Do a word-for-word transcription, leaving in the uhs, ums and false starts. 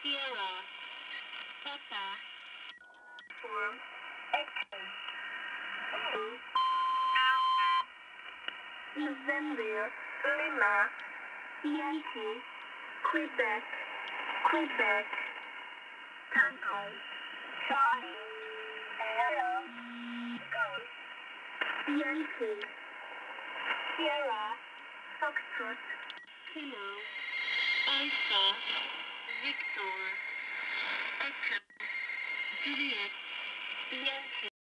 Sierra, Papa, Form Echo. November Lima Yankee Quebec Quebec Tango Charlie Sierra Golf Yankee Sierra Foxtrot Kilo, Alpha, Victor, Echo, Juliet, Yankee.